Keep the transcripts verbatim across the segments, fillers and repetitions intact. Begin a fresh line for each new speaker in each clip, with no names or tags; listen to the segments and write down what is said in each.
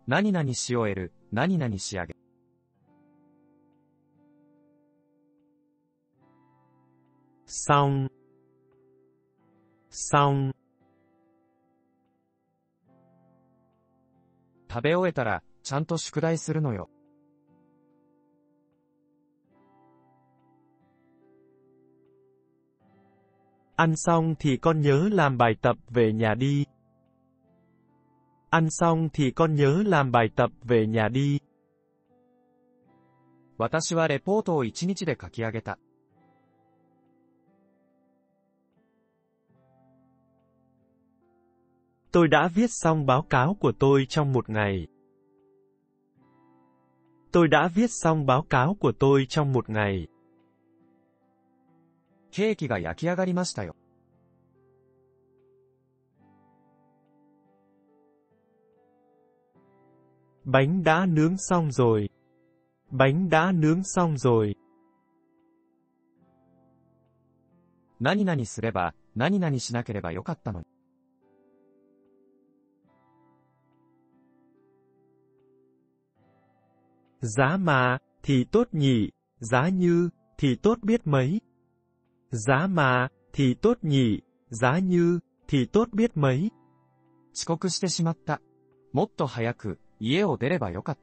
何々し終える、何々仕上げ。
xong, xong,
食べ終えたら、ちゃんと宿題するのよ。
ăn xong thì con nhớ làm bài tập về nhà đi. Ăn xong thì con nhớ làm bài tập về nhà đi.
私はレポートを一日で書き上げた。
Tôi đã viết xong báo cáo của tôi trong một ngày. Tôi đã viết xong báo cáo của tôi trong một ngày.
ケーキが焼き上がりましたよ。
Bánh đã nướng xong rồi. Bánh đã nướng xong rồi.
何々すれば、何々しなければよかったのに。
Giá mà, thì tốt nhỉ, giá như, thì tốt biết mấy. Giá mà, thì tốt nhỉ, giá như, thì tốt biết mấy.
遅刻してしまった。もっと早く、家を出ればよかった。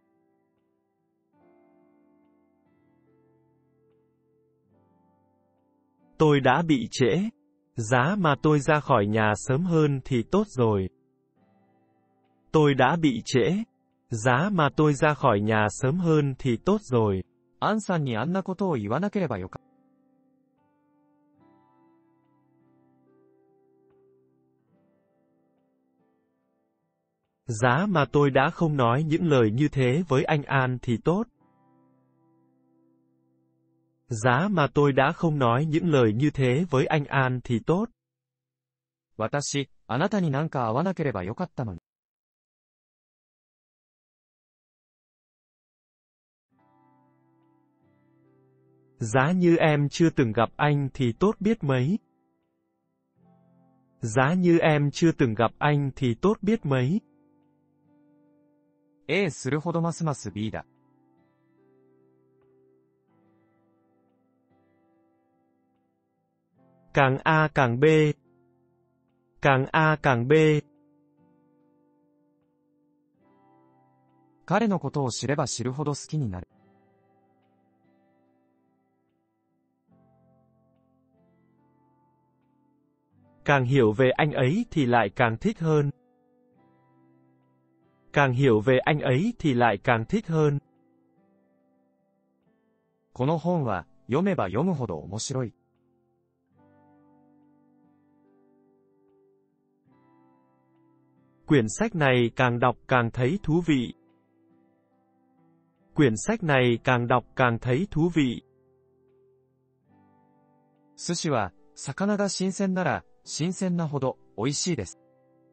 Tôi đã bị trễ. Giá mà tôi ra khỏi nhà sớm hơn thì tốt rồi. Tôi đã bị trễ. Giá mà tôi ra khỏi nhà sớm hơn thì tốt rồi.
アンさんにあんなことを言わなければよかった。
Giá mà tôi đã không nói những lời như thế với anh An thì tốt. Giá mà tôi đã không nói những lời như thế với anh An thì tốt.
私、あなたになんか会わなければよかったのに。
Giá như em chưa từng gặp anh thì tốt biết mấy. Giá như em chưa từng gặp anh thì tốt biết mấy.
A するほどますます B だ。
Càng A càng B. Càng A càng B.
彼のことを知れば知るほど好きになる。
Càng hiểu về anh ấy thì lại càng thích hơn. Càng hiểu về anh ấy thì lại càng thích hơn.
この本は、読めば読むほど面白い。
Quyển sách này càng đọc càng thấy thú vị. Quyển sách này càng đọc càng thấy thú vị.
寿司は、魚が新鮮なら、新鮮なほど、美味しいです。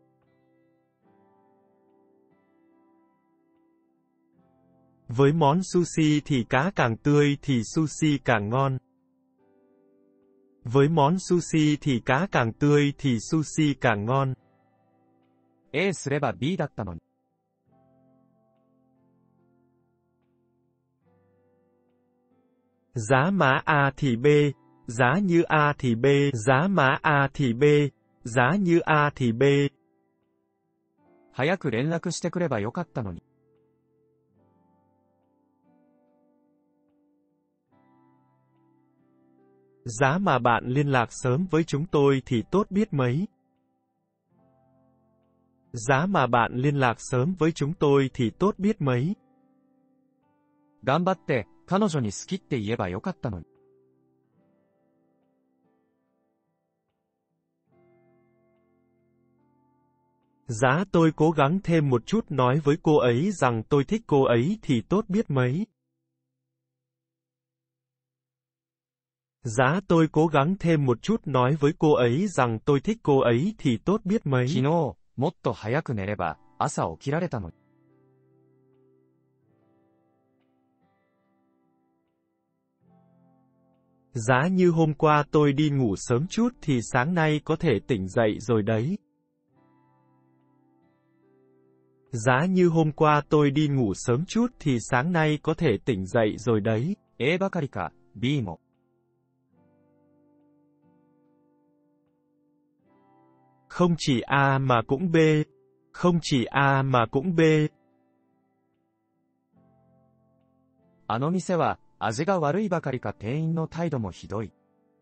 Với món sushi thì cá càng tươi thì sushi càng ngon. Với món sushi thì cá càng tươi thì sushi càng ngon.
A すれば B だったのに。
Giá má A thì B, giá như A thì B, giá má A thì B, giá như A thì B.
早く連絡してくればよかったのに。
Giá mà bạn liên lạc sớm với chúng tôi thì tốt biết mấy. Giá mà bạn liên lạc sớm với chúng tôi thì tốt biết mấy.
頑張って、彼女に好きって言えばよかったのに。
Giá tôi cố gắng thêm một chút nói với cô ấy rằng tôi thích cô ấy thì tốt biết mấy. Giá tôi cố gắng thêm một chút nói với cô ấy rằng tôi thích cô ấy thì tốt biết mấy.
昨日、もっと早く寝れば、朝起きられたのに。
Giá như hôm qua tôi đi ngủ sớm chút thì sáng nay có thể tỉnh dậy rồi đấy. Giá như hôm qua tôi đi ngủ sớm chút thì sáng nay có thể tỉnh dậy rồi đấy.
A ばかりか、B も。
Không chỉ A mà cũng B. Không chỉ A mà cũng B.
あの店は、味が悪いばかりか店員の態度もひどい。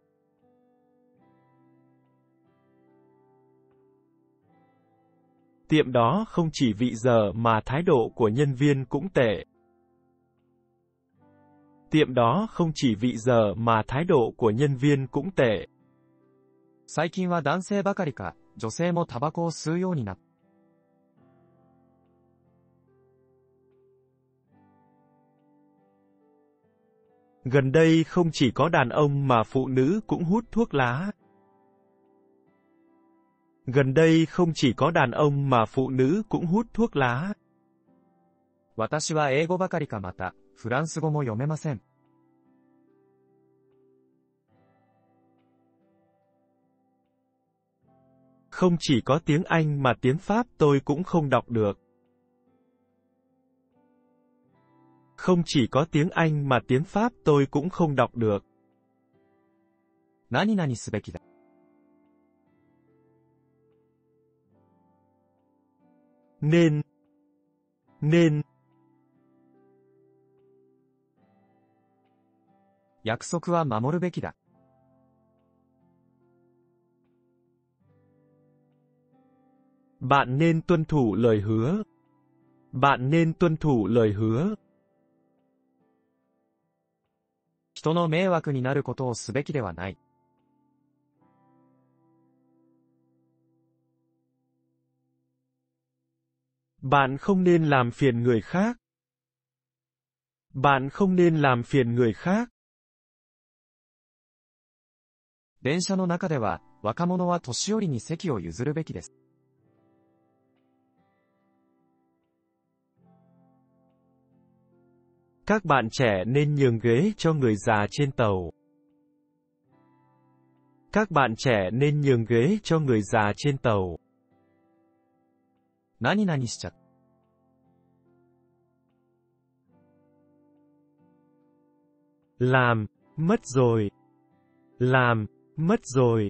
Tiệm đó không chỉ vị dở mà thái độ của nhân viên cũng tệ. Tiệm đó không chỉ vị dở mà thái độ của nhân viên cũng tệ.
最近は男性ばかりか、女性もタバコを吸うようになった。
Gần đây không chỉ có đàn ông mà phụ nữ cũng hút thuốc lá. Gần đây không chỉ có đàn ông mà phụ nữ cũng hút thuốc lá.
私は英語ばかりかまた、フランス語も読めません。
Không chỉ có tiếng Anh mà tiếng Pháp tôi cũng không đọc được. Không chỉ có tiếng Anh mà tiếng Pháp tôi cũng không đọc được.
何々すべきだ。
Nên. Nên.
約束は守るべきだ。
Bạn nên tuân thủ lời hứa. Bạn nên tuân thủ lời hứa.
人の迷惑になることをすべきではない。
Bạn không nên làm phiền người khác. Bạn không nên làm phiền người khác.
電車の中では、若者は年寄りに席を譲るべきです。
Các bạn trẻ nên nhường ghế cho người già trên tàu. Các bạn trẻ nên nhường ghế cho người già trên tàu.
何々しちゃった。
Làm, mất rồi. Làm, mất rồi.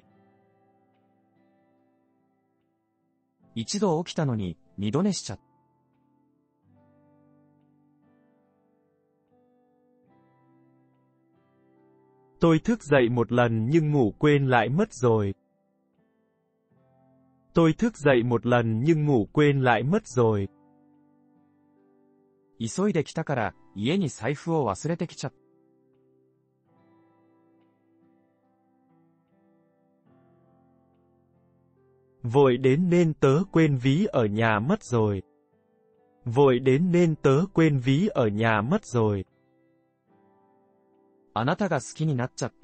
一度起きたのに、二度寝しちゃった。
Tôi thức dậy một lần nhưng ngủ quên lại mất rồi. Tôi thức dậy một lần nhưng ngủ quên lại mất rồi.
急いで来たから、家に財布を忘れてきちゃった。
Vội đến nên tớ quên ví ở nhà mất rồi. Vội đến nên tớ quên ví ở nhà mất rồi.
あなたが好きになっちゃった。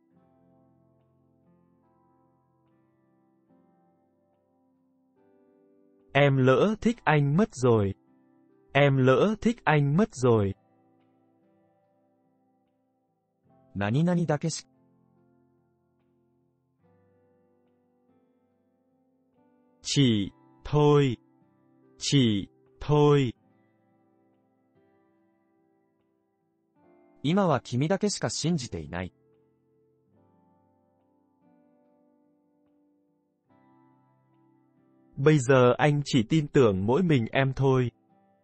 Em lỡ thích anh mất rồi. Em lỡ thích anh mất rồi.
何々だけし。
Chỉ, thôi. Chỉ, thôi.
今は君だけしか信じていない。
Bây giờ anh chỉ tin tưởng mỗi mình em thôi.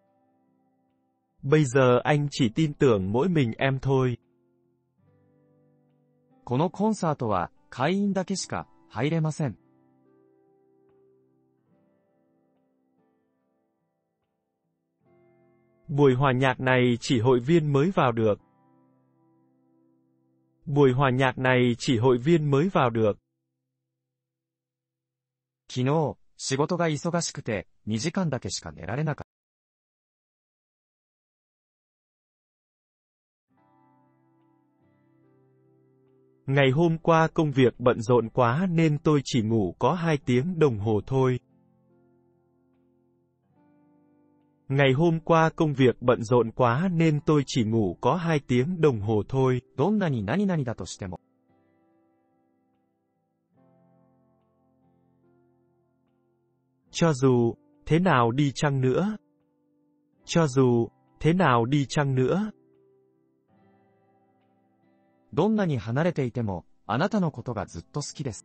Bây giờ anh chỉ tin tưởng mỗi mình em thôi.
このコンサートは会員だけしか入れません。
Buổi hòa nhạc này chỉ hội viên mới vào được. Buổi hòa nhạc này chỉ hội viên mới vào được.
昨日、仕事が忙しくて、にじかんだけしか寝られなかった。
Ngày hôm qua công việc bận rộn quá nên tôi chỉ ngủ có hai tiếng đồng hồ thôi. Ngày hôm qua công việc bận rộn quá nên tôi chỉ ngủ có hai tiếng đồng hồ thôi.
どんなに何々だとしても。
Cho dù, thế nào đi chăng nữa. Cho dù, thế nào đi chăng nữa.
どんなに離れていても、あなたのことがずっと好きです。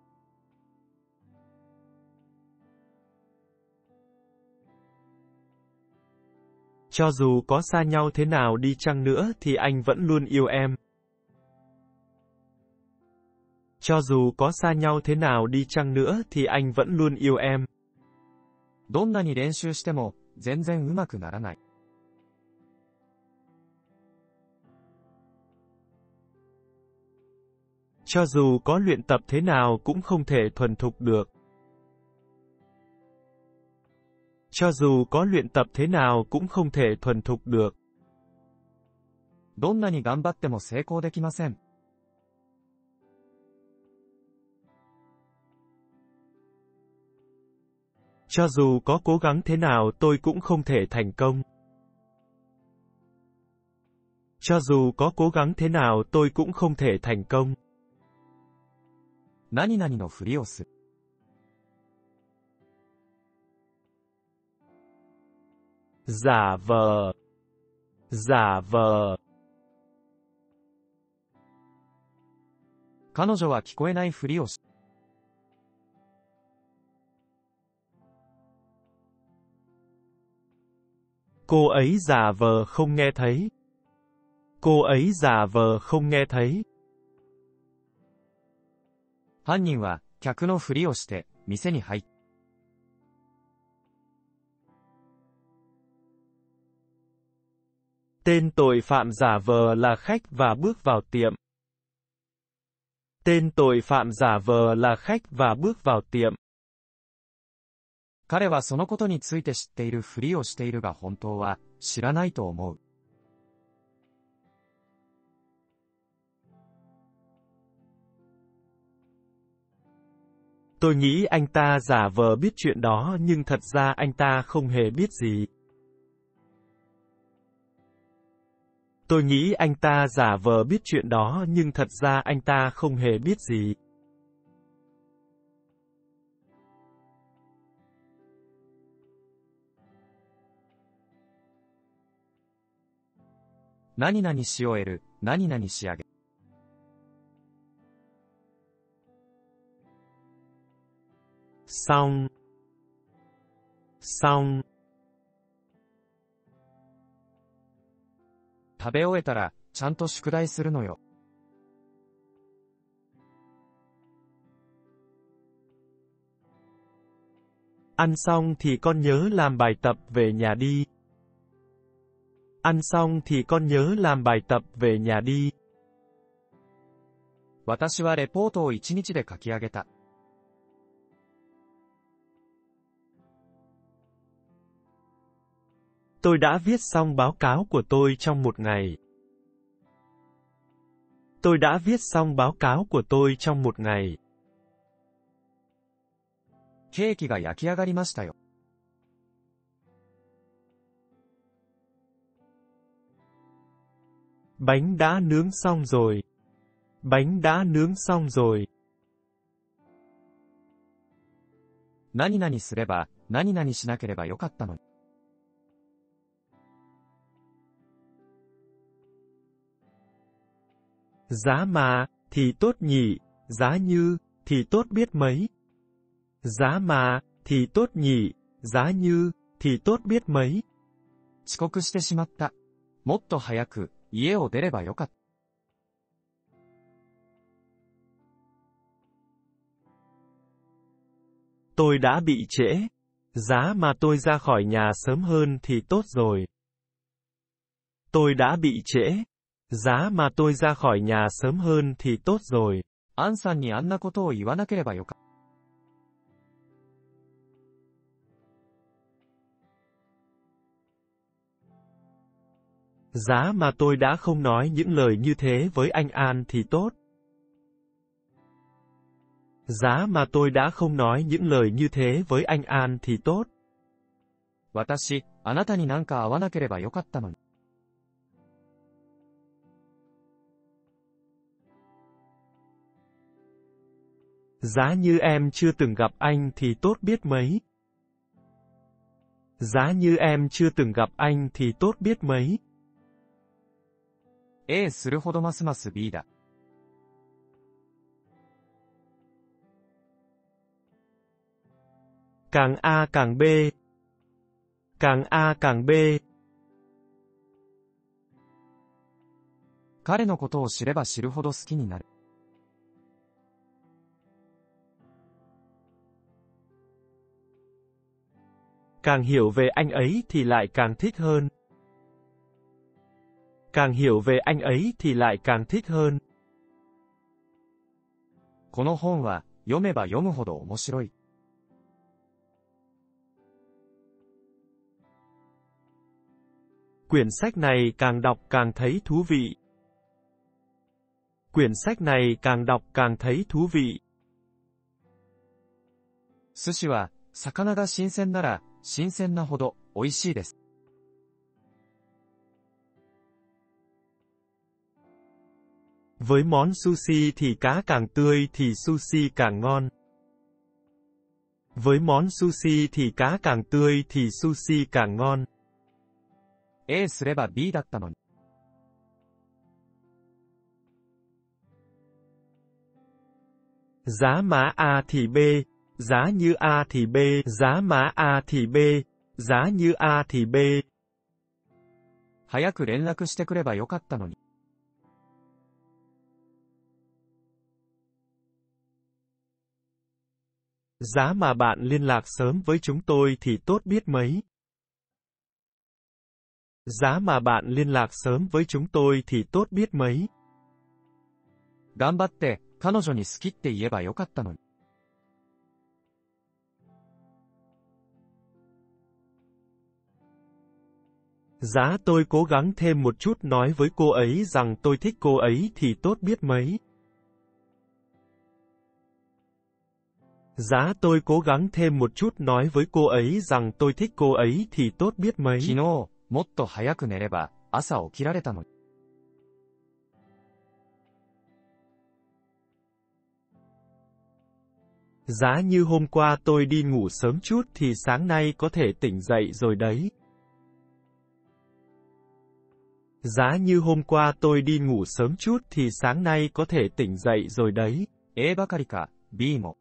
Cho dù có xa nhau thế nào đi chăng nữa thì anh vẫn luôn yêu em. Cho dù có xa nhau thế nào đi chăng nữa thì anh vẫn luôn yêu em.
どんなに練習しても、全然うまくならない。
Cho dù có luyện tập thế nào cũng không thể thuần thục được. Cho dù có luyện tập thế nào cũng không thể thuần thục được.
どんなに頑張っても成功できません。
Cho dù có cố gắng thế nào tôi cũng không thể thành công. Cho dù có cố gắng thế nào tôi cũng không thể thành công.
何々のふりをする。
giả vờ, giả vờ.
彼女は聞こえないふりをし、
Cô ấy giả vờ không nghe thấy. Cô ấy giả vờ không nghe thấy.
犯人は客のふりをして店に入った。
Tên tội phạm giả vờ là khách và bước vào tiệm. Tên tội phạm giả vờ là khách và bước vào tiệm.
彼はそのことについて知っているふりをしているが本当は知らないと思う。
Tôi nghĩ anh ta giả vờ biết chuyện đó nhưng thật ra anh ta không hề biết gì. Tôi nghĩ anh ta giả vờ biết chuyện đó nhưng thật ra anh ta không hề biết gì.
何々し終える、何々仕上げ。
Xong. Xong.
食べ終えたら、ちゃんと宿題するのよ。
Ăn xong thì con nhớ làm bài tập về nhà đi. Ăn xong thì con nhớ làm bài tập về nhà đi.
私はレポートを一日で書き上げた。
Tôi đã viết xong báo cáo của tôi trong một ngày. Tôi đã viết xong báo cáo của tôi trong một ngày.
ケーキが焼き上がりましたよ。
Bánh đã nướng xong rồi. Bánh đã nướng xong rồi.
何々すれば、何々しなければよかったのに。
Giá mà, thì tốt nhỉ, giá như, thì tốt biết mấy. Giá mà, thì tốt nhỉ, giá như, thì tốt biết mấy.
遅刻してしまった。もっと早く、家を出ればよかった。
Tôi đã bị trễ. Giá mà tôi ra khỏi nhà sớm hơn thì tốt rồi. Tôi đã bị trễ. Giá mà tôi ra khỏi nhà sớm hơn thì tốt rồi.
アンさんにあんなことを言わなければよかった。
Giá mà tôi đã không nói những lời như thế với anh An thì tốt. Giá mà tôi đã không nói những lời như thế với anh An thì tốt.
私、あなたになんか会わなければよかったのに。
Giá như em chưa từng gặp anh thì tốt biết mấy. Giá như em chưa từng gặp anh thì tốt biết mấy.
A するほどますます B だ。
Càng A càng B. Càng A càng B.
彼のことを知れば知るほど好きになる。
Càng hiểu về anh ấy thì lại càng thích hơn. Càng hiểu về anh ấy thì lại càng thích hơn.
この本は、読めば読むほど面白い。
Quyển sách này càng đọc càng thấy thú vị. Quyển sách này càng đọc càng thấy thú vị.
寿司は、魚が新鮮なら、新鮮なほど、美味しいです。
Với món sushi thì cá càng tươi thì sushi càng ngon. Với món sushi thì cá càng tươi thì sushi càng ngon.
A すれば B だったのに。
Giá má A thì B, giá như A thì B, giá má A thì B, giá như A thì B.
早く連絡してくればよかったのに。
Giá mà bạn liên lạc sớm với chúng tôi thì tốt biết mấy. Giá mà bạn liên lạc sớm với chúng tôi thì tốt biết mấy.
頑張って、彼女に好きって言えばよかったのに。
Giá tôi cố gắng thêm một chút nói với cô ấy rằng tôi thích cô ấy thì tốt biết mấy. Giá tôi cố gắng thêm một chút nói với cô ấy rằng tôi thích cô ấy thì tốt biết mấy.
昨日、もっと早く寝れば、朝起きられたのに。
Giá như hôm qua tôi đi ngủ sớm chút thì sáng nay có thể tỉnh dậy rồi đấy. Giá như hôm qua tôi đi ngủ sớm chút thì sáng nay có thể tỉnh dậy rồi đấy.
A ばかりか、B も。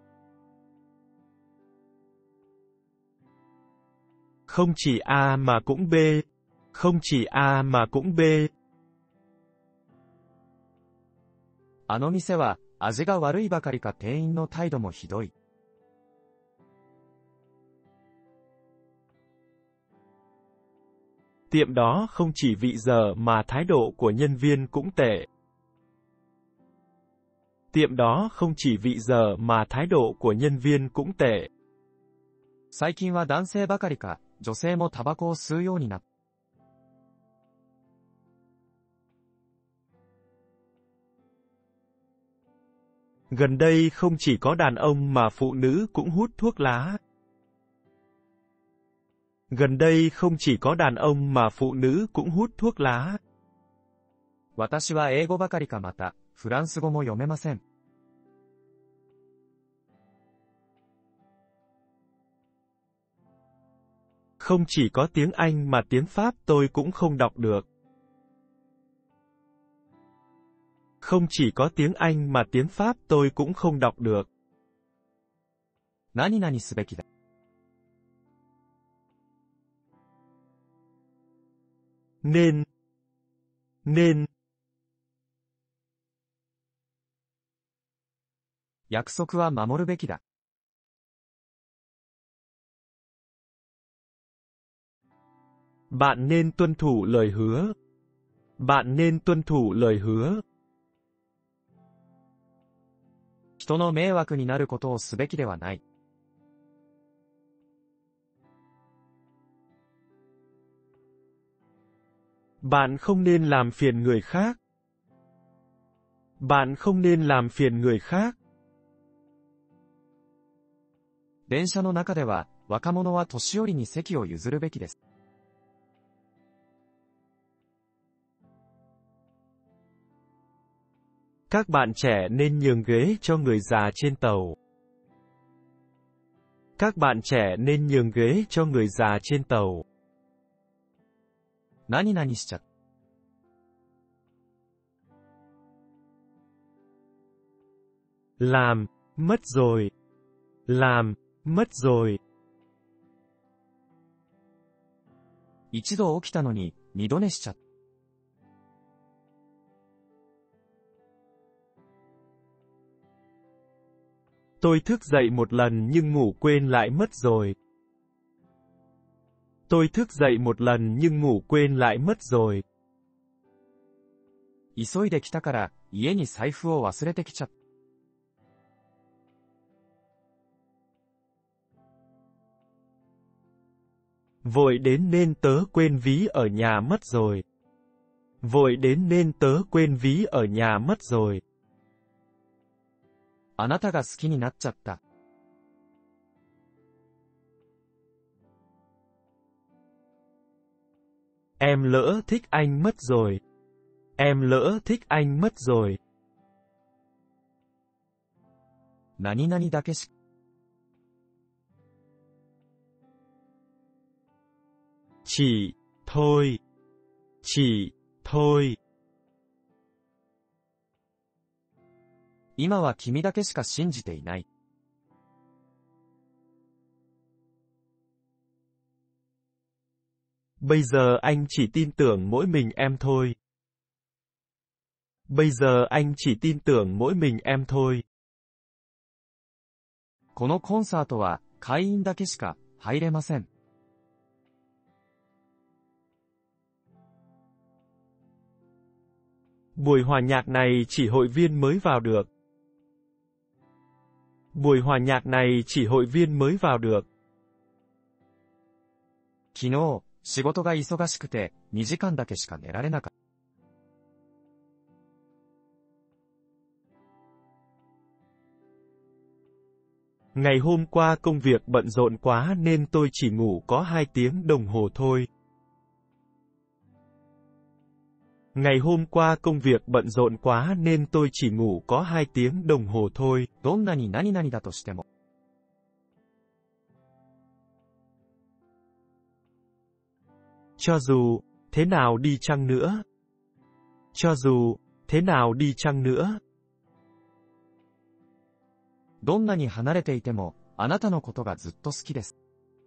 Không chỉ A mà cũng B. Không chỉ A mà cũng B.
あの店は、味が悪いばかりか店員の態度もひどい。
Tiệm đó không chỉ vị giờ mà thái độ của nhân viên cũng tệ. Tiệm đó không chỉ vị giờ mà thái độ của nhân viên cũng tệ.
最近は男性ばかりか、女性もタバコを吸うようになった。
Gần đây không chỉ có đàn ông mà phụ nữ cũng hút thuốc lá. Gần đây không chỉ có đàn ông mà phụ nữ cũng hút thuốc lá.
私は英語ばかりかまた、フランス語も読めません。
Không chỉ có tiếng Anh mà tiếng Pháp tôi cũng không đọc được. Không chỉ có tiếng Anh mà tiếng Pháp tôi cũng không đọc được.
何々すべきだ。
Nên. Nên.
約束は守るべきだ。
Bạn nên tuân thủ lời hứa. Bạn nên tuân thủ lời hứa.
人の迷惑になることをすべきではない。
Bạn không nên làm phiền người khác. Bạn không nên làm phiền người khác.
電車の中では、若者は年寄りに席を譲るべきです。
Các bạn trẻ nên nhường ghế cho người già trên tàu. Các bạn trẻ nên nhường ghế cho người già trên tàu.
何々しちゃった。
Làm, mất rồi. Làm, mất rồi.
一度起きたのに、二度寝しちゃった。
Tôi thức dậy một lần nhưng ngủ quên lại mất rồi. Tôi thức dậy một lần nhưng ngủ quên lại mất rồi.
急いで来たから、家に財布を忘れてきちゃった。
Vội đến nên tớ quên ví ở nhà mất rồi. Vội đến nên tớ quên ví ở nhà mất rồi.
あなたが好きになっちゃった。
Em lỡ thích anh mất rồi. Em lỡ thích anh mất rồi.
何々だけし。
Chỉ, thôi. Chỉ, thôi.
今は君だけしか信じていない。
Bây giờ anh chỉ tin tưởng mỗi mình em thôi. Bây giờ anh chỉ tin tưởng mỗi mình em thôi.
このコンサートは会員だけしか入れません。
Buổi hòa nhạc này chỉ hội viên mới vào được. Buổi hòa nhạc này chỉ hội viên mới vào được.
昨日、仕事が忙しくて、にじかんだけしか寝られなかった。
Ngày hôm qua công việc bận rộn quá nên tôi chỉ ngủ có hai tiếng đồng hồ thôi. Ngày hôm qua công việc bận rộn quá nên tôi chỉ ngủ có hai tiếng đồng hồ thôi.
どんなに何々だとしても。
Cho dù, thế nào đi chăng nữa. Cho dù, thế nào đi chăng nữa.
どんなに離れていても、あなたのことがずっと好きです。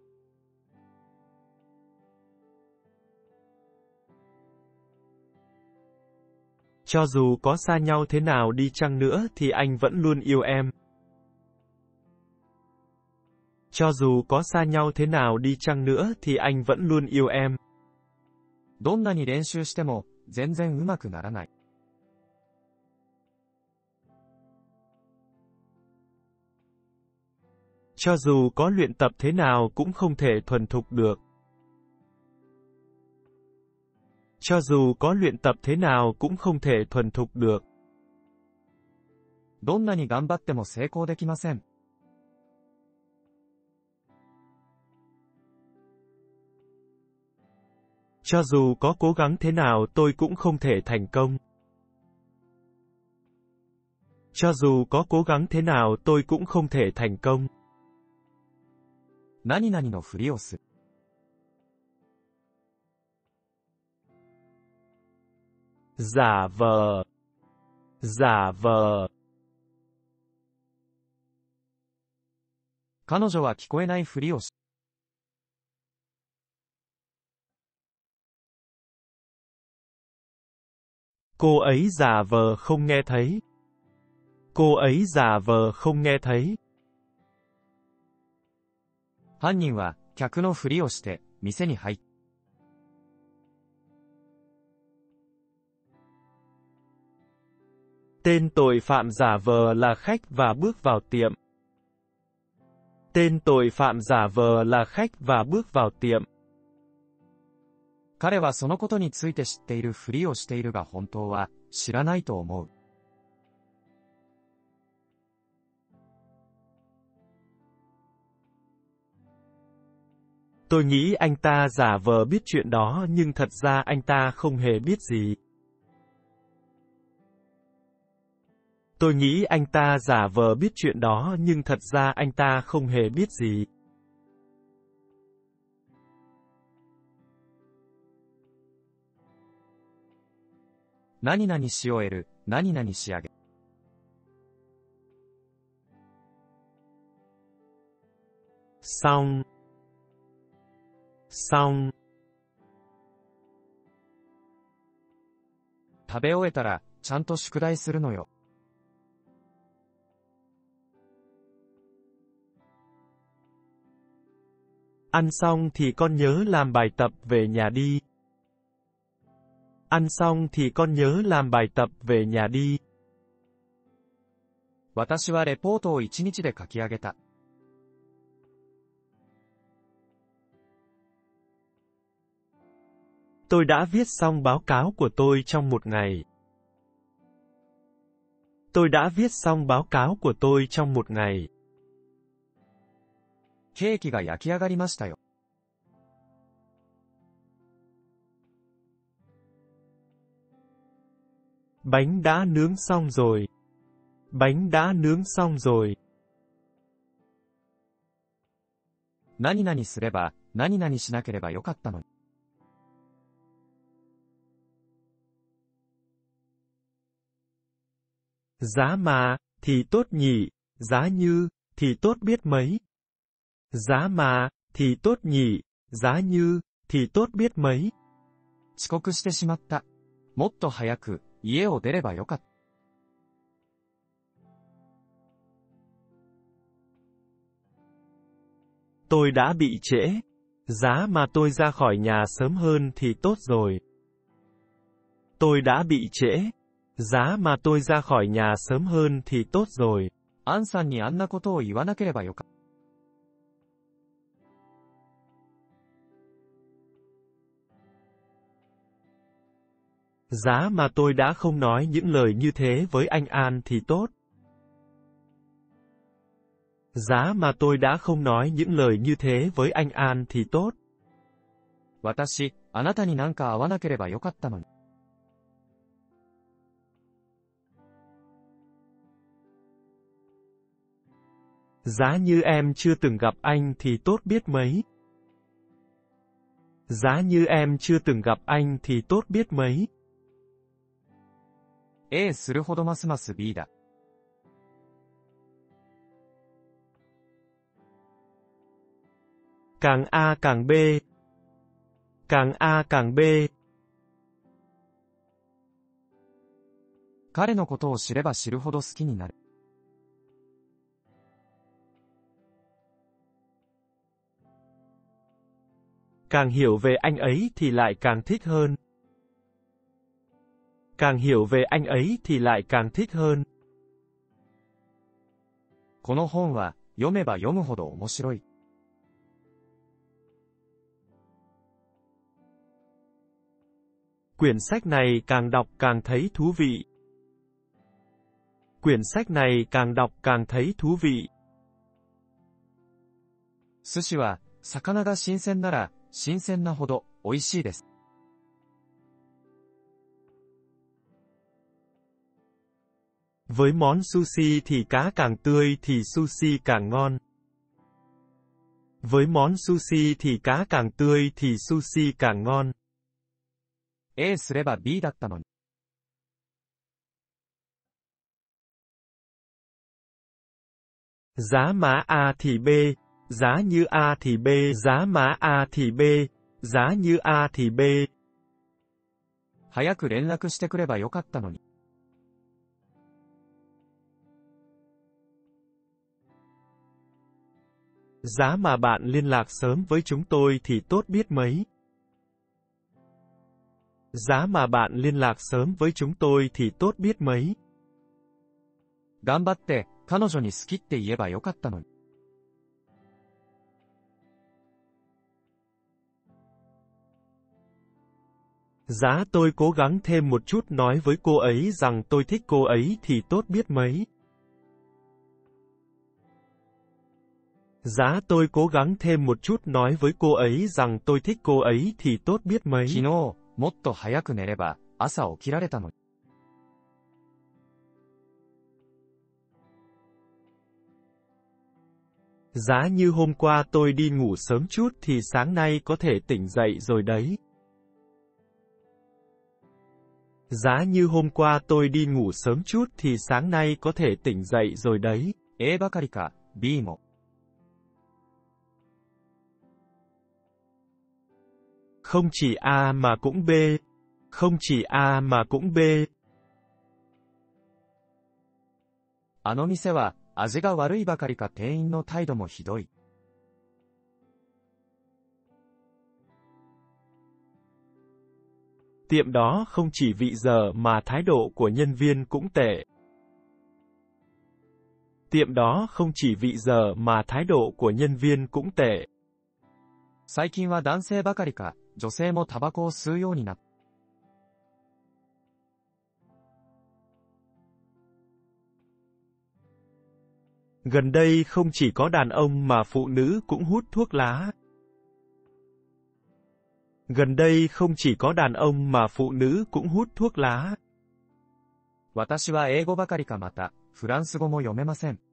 Cho dù có xa nhau thế nào đi chăng nữa thì anh vẫn luôn yêu em. Cho dù có xa nhau thế nào đi chăng nữa thì anh vẫn luôn yêu em.
どんなに練習しても、全然うまくならない。
Cho dù có luyện tập thế nào cũng không thể thuần thục được. Cho dù có luyện tập thế nào cũng không thể thuần thục được.
どんなに頑張っても成功できません。
Cho dù có cố gắng thế nào tôi cũng không thể thành công. Cho dù có cố gắng thế nào tôi cũng không thể thành công.
何々のふりをする。
Giả vờ. Giả vờ.
彼女は聞こえないふりをし。
Cô ấy giả vờ không nghe thấy. Cô ấy giả vờ không nghe thấy.
犯人は客のふりをして店に入った。
Tên tội phạm giả vờ là khách và bước vào tiệm. Tên tội phạm giả vờ là khách và bước vào tiệm.
彼はそのことについて知っているふりをしているが本当は知らないと思う。
Tôi nghĩ anh ta giả vờ biết chuyện đó nhưng thật ra anh ta không hề biết gì. Tôi nghĩ anh ta giả vờ biết chuyện đó nhưng thật ra anh ta không hề biết gì.
何々し終える、何々仕上げ。
xong, xong,
食べ終えたら、ちゃんと宿題するのよ。
ăn xong thì con nhớ làm bài tập về nhà đi. Ăn xong thì con nhớ làm bài tập về nhà đi.
私はレポートを一日で書き上げた。
Tôi đã viết xong báo cáo của tôi trong một ngày. Tôi đã viết xong báo cáo của tôi trong một ngày.
ケーキが焼き上がりましたよ。
Bánh đã nướng xong rồi. Bánh đã nướng xong rồi.
何々すれば、何々しなければよかったのに。
Giá mà, thì tốt nhỉ, giá như, thì tốt biết mấy. Giá mà, thì tốt nhỉ, giá như, thì tốt biết mấy.
遅刻してしまった。もっと早く、家を出ればよかった。
Tôi đã bị trễ. Giá mà tôi ra khỏi nhà sớm hơn thì tốt rồi. Tôi đã bị trễ. Giá mà tôi ra khỏi nhà sớm hơn thì tốt rồi.
アンさんにあんなことを言わなければよかった。
Giá mà tôi đã không nói những lời như thế với anh An thì tốt. Giá mà tôi đã không nói những lời như thế với anh An thì tốt.
私、あなたになんか会わなければよかったのに。
Giá như em chưa từng gặp anh thì tốt biết mấy. Giá như em chưa từng gặp anh thì tốt biết mấy.
A するほどますます B だ。
Càng A càng B. Càng A càng B.
彼のことを知れば知るほど好きになる。
Càng hiểu về anh ấy thì lại càng thích hơn. Càng hiểu về anh ấy thì lại càng thích hơn.
この本は、読めば読むほど面白い。
Quyển sách này càng đọc càng thấy thú vị. Quyển sách này càng đọc càng thấy thú vị.
寿司は、魚が新鮮なら、新鮮なほど、美味しいです。
Với món sushi thì cá càng tươi thì sushi càng ngon. Với món sushi thì cá càng tươi thì sushi càng ngon.
A すれば B だったのに。
Giá má A thì B, giá như A thì B, giá má A thì B, giá như A thì B.
早く連絡してくればよかったのに。
Giá mà bạn liên lạc sớm với chúng tôi thì tốt biết mấy. Giá mà bạn liên lạc sớm với chúng tôi thì tốt biết mấy.
頑張って、彼女に好きって言えばよかったのに。
Giá tôi cố gắng thêm một chút nói với cô ấy rằng tôi thích cô ấy thì tốt biết mấy. Giá tôi cố gắng thêm một chút nói với cô ấy rằng tôi thích cô ấy thì tốt biết mấy.
昨日、もっと早く寝れば、朝起きられたのに。
Giá như hôm qua tôi đi ngủ sớm chút thì sáng nay có thể tỉnh dậy rồi đấy. Giá như hôm qua tôi đi ngủ sớm chút thì sáng nay có thể tỉnh dậy rồi đấy.
A ばかりか、B も。
Không chỉ A mà cũng B. Không chỉ A mà cũng B.
あの店は、味が悪いばかりか店員の態度もひどい。
Tiệm đó không chỉ vị dở mà thái độ của nhân viên cũng tệ. Tiệm đó không chỉ vị dở mà thái độ của nhân viên cũng tệ.
最近は男性ばかりか、女性もタバコを吸うようになった。
Gần đây không chỉ có đàn ông mà phụ nữ cũng hút thuốc lá. Gần đây không chỉ có đàn ông mà phụ nữ cũng hút thuốc lá.
私は英語ばかりかまた、フランス語も読めません。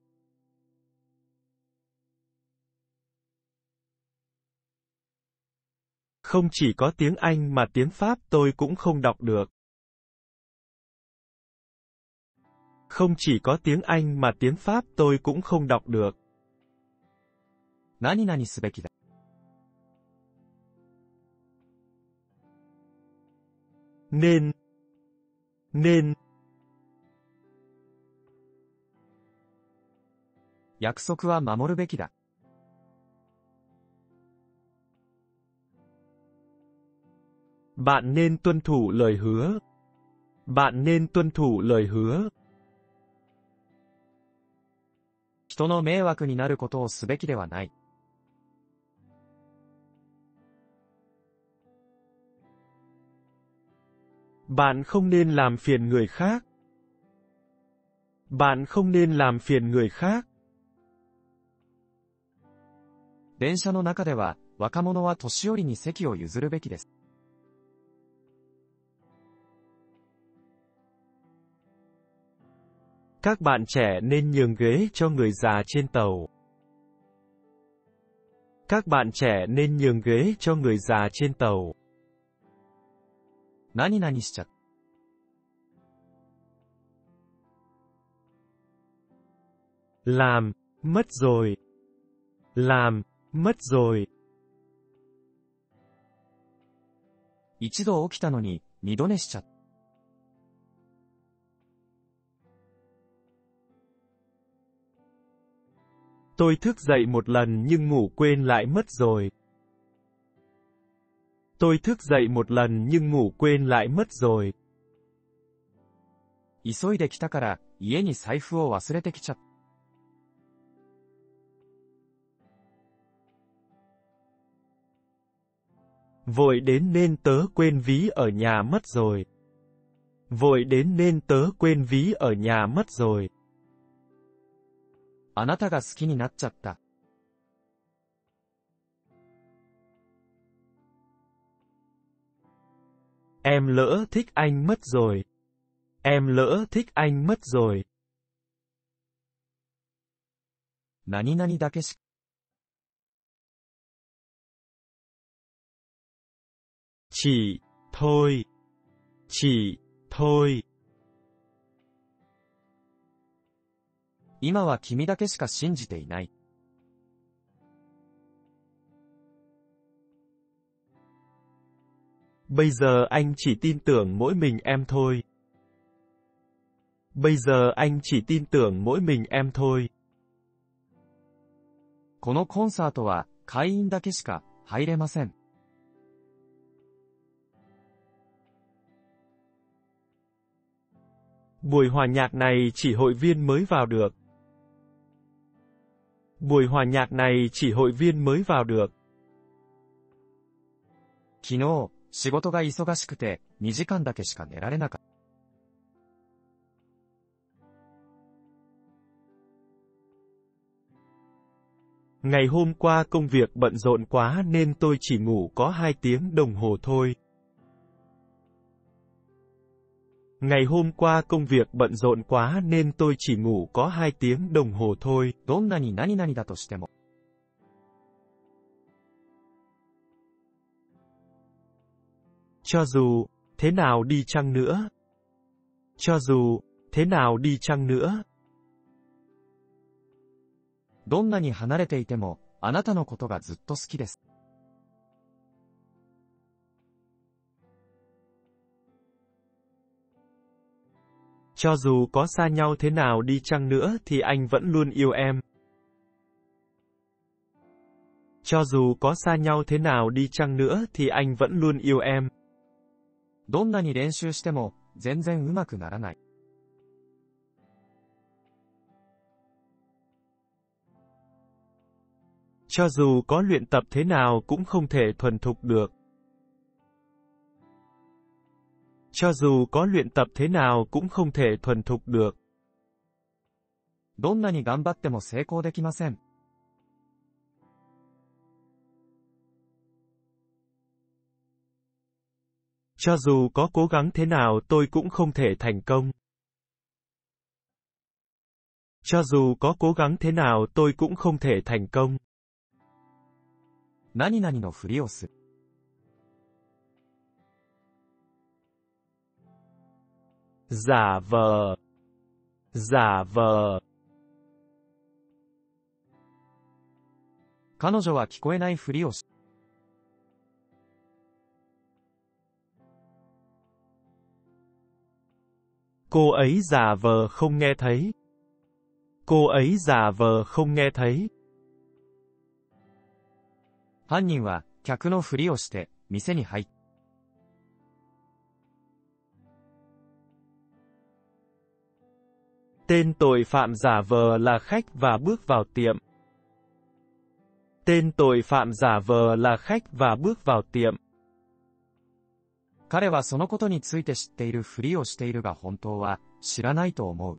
Không chỉ có tiếng Anh mà tiếng Pháp tôi cũng không đọc được. Không chỉ có tiếng Anh mà tiếng Pháp tôi cũng không đọc được.
何々すべきだ。
Nên. Nên.
約束は守るべきだ。
Bạn nên tuân thủ lời hứa. Bạn nên tuân thủ lời hứa.
人の迷惑になることをすべきではない。
Bạn không nên làm phiền người khác. Bạn không nên làm phiền người khác.
電車の中では、若者は年寄りに席を譲るべきです。
Các bạn trẻ nên nhường ghế cho người già trên tàu. Các bạn trẻ nên nhường ghế cho người già trên tàu.
何々しちゃった。
Làm, mất rồi. Làm, mất rồi.
一度起きたのに、二度寝しちゃった。
Tôi thức dậy một lần nhưng ngủ quên lại mất rồi. Tôi thức dậy một lần nhưng ngủ quên lại mất rồi.
急いで来たから、家に財布を忘れてきちゃった。
Vội đến nên tớ quên ví ở nhà mất rồi. Vội đến nên tớ quên ví ở nhà mất rồi.
あなたが好きになっちゃった。
Em lỡ thích anh mất rồi. Em lỡ thích anh mất rồi.
何々だけし。
Chỉ, thôi. Chỉ, thôi.
今は君だけしか信じていない。
Bây giờ anh chỉ tin tưởng mỗi mình em thôi. Bây giờ anh chỉ tin tưởng mỗi mình em thôi.
このコンサートは会員だけしか入れません。
Buổi hòa nhạc này chỉ hội viên mới vào được. Buổi hòa nhạc này chỉ hội viên mới vào được.
昨日、仕事が忙しくて、にじかんだけしか寝られなかった。
Ngày hôm qua công việc bận rộn quá nên tôi chỉ ngủ có hai tiếng đồng hồ thôi. Ngày hôm qua công việc bận rộn quá nên tôi chỉ ngủ có hai tiếng đồng hồ thôi.
どんなに何々だとしても。
Cho dù, thế nào đi chăng nữa. Cho dù, thế nào đi chăng nữa.
どんなに離れていても、あなたのことがずっと好きです。
Cho dù có xa nhau thế nào đi chăng nữa thì anh vẫn luôn yêu em. Cho dù có xa nhau thế nào đi chăng nữa thì anh vẫn luôn yêu em.
どんなに練習しても、全然うまくならない。
Cho dù có luyện tập thế nào cũng không thể thuần thục được. Cho dù có luyện tập thế nào cũng không thể thuần thục được.
どんなに頑張っても成功できません。
Cho dù có cố gắng thế nào tôi cũng không thể thành công. Cho dù có cố gắng thế nào tôi cũng không thể thành công.
何々のふりをする。
giả vờ, giả vờ.
彼女は聞こえないふりをし。
Cô ấy giả vờ không nghe thấy. Cô ấy giả vờ không nghe thấy.
犯人は客のふりをして店に入った。
Tên tội phạm giả vờ là khách và bước vào tiệm. Tên tội phạm giả vờ là khách và bước vào tiệm.
彼はそのことについて知っているふりをしているが本当は知らないと思う。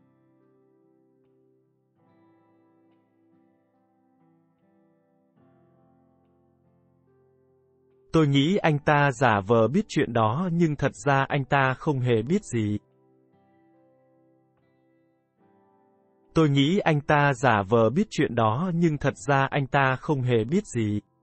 Tôi nghĩ anh ta giả vờ biết chuyện đó nhưng thật ra anh ta không hề biết gì. Tôi nghĩ anh ta giả vờ biết chuyện đó nhưng thật ra anh ta không hề biết gì.